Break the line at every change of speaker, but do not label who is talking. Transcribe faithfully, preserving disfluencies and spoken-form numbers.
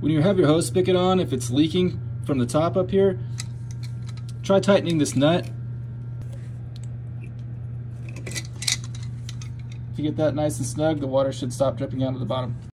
When you have your hose spigot on, if it's leaking from the top up here, try tightening this nut. If you get that nice and snug, the water should stop dripping out of the bottom.